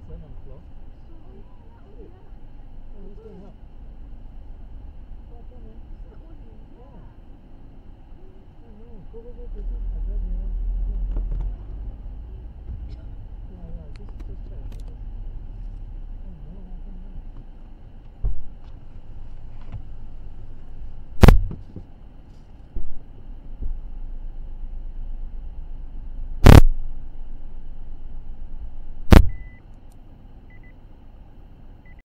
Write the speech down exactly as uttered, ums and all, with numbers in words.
person on the floor. Oh, let's go and help. Come on, come on. Yeah. Oh no, go, go, go, go.